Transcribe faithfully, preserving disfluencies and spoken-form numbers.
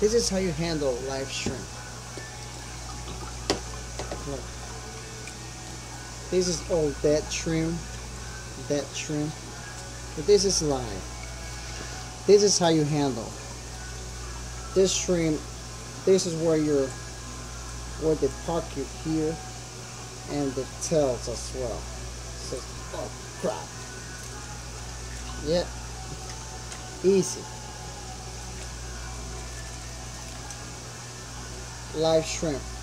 This is how you handle live shrimp. Look. This is all dead shrimp. Dead shrimp. But this is live. This is how you handle. This shrimp, this is where you're where they pocket here and the tails as well. So, oh crap. Yeah. Easy. Live shrimp.